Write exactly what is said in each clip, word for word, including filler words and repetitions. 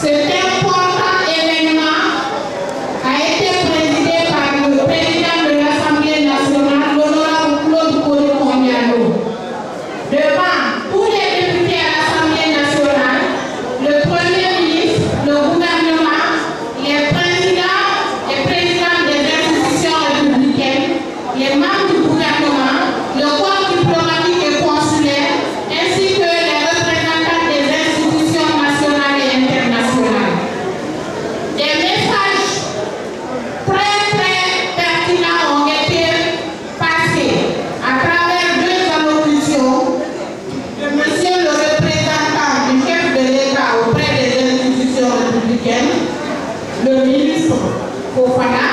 Le ministre Fofana,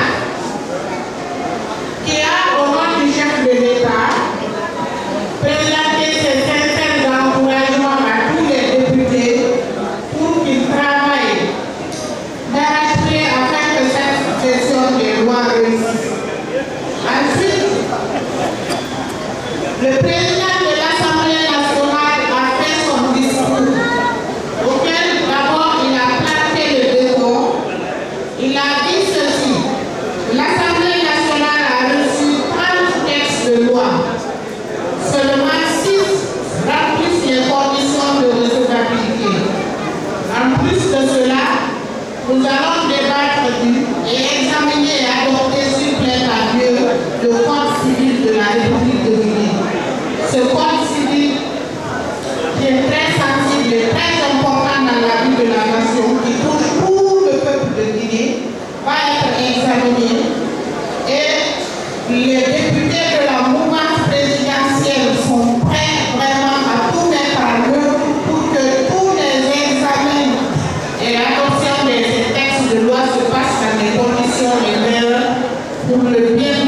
qui a, au nom du chef de l'État, présenté ses sincères encouragements à tous les députés pour qu'ils travaillent d'arrache-pied afin que cette session des lois réussisse. Ensuite, le président de l'Assemblée nationale a fait son discours, auquel d'abord il a planté le décor. Il a dit ceci: l'Assemblée nationale a reçu trente textes de loi. Seulement six remplissent les conditions de recevabilité. En plus de cela, nous allons débattre du et examiner et adopter sur plaide à Dieu le Code civil de la République de Guinée. Ce Code civil qui est très sensible et très important dans la vie de la nation, qui touche tout le peuple de Guinée, va être examiné et les députés de la mouvance présidentielle sont prêts vraiment à tout mettre en œuvre pour que tous les examens et l'adoption de ces textes de loi se passent dans des conditions légales pour le bien